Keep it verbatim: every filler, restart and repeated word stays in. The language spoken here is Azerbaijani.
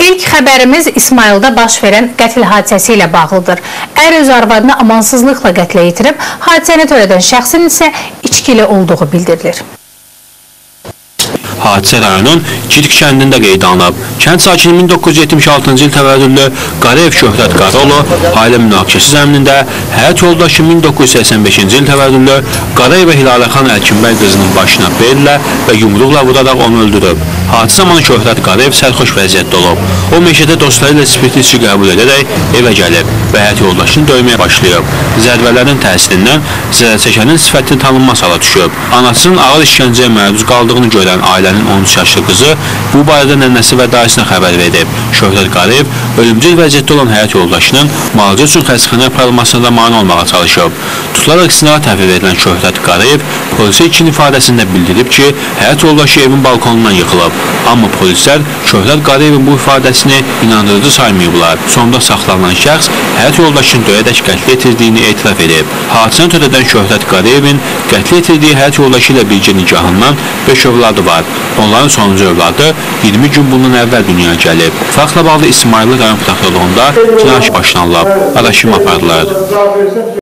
İlk xəbərimiz İsmayılda baş verən qətl hadisəsi ilə bağlıdır. Ər öz arvadını amansızlıqla qətlə yetirib, hadisəni törədən şəxsin isə içkili olduğu bildirilir. Hadisə rayonun Cidq kəndində qeydə alınıb. Kənd sakini min doqquz yüz yetmiş altıncı il təvəllüdlü Qarayev Şöhrət Qaraoğlu ailə münaqişəsi zəminində həyat yoldaşı min doqquz yüz səksən beşinci il təvəllüdlü Qarayeva Hilaləxan Əlkinbəy qızının başına bellə və yumruqla vuraraq onu öldürüb. Hadisə zamanı Şöhrət Qarayev sərxoş vəziyyətdə olub. O meşədə dostları ilə spirtli içki qəbul edərək evə gəlib və həyat yoldaşını döyməyə başlayıb. Zərbələrin təsirindən zərərçəkənin sifətini tanınmaz hala düşüb. Anasının ağır işgəncəyə məruz qaldığını görən ailənin on üç yaşlı qızı bu barədə nənəsi və dayısına xəbər verib. Şöhrət Qarayev ölümcül vəziyyətdə olan həyat yoldaşının müalicə üçün xəstəxanaya aparılmasına da mane olmağa çalışıb. Tutularaq istinağa təhvil verilən Şöhrət Qarayev polisə ilkin ifadəsində bildirib ki, həyat yoldaşı evin balkonundan yıxılıb. Amma polislər Şöhrət Qarayevin bu ifadəsini inandırıcı saymayıblar. Sonda saxlanılan şəxs həyat yoldaşını döyərək qətl etirdiyini etiraf edib. Hadisəni törədən Şöhrət Qarayevin qətl etirdiyi həyat yoldaşı ilə birgə nikahından beş övladı var. Onların sonuncu övladı iyirmi gün bundan əvvəl dünyaya gəlib. Faktla bağlı İsmayıllı rayon prokurorluğunda cinayət başlanılıb. Araşdırma aparılır.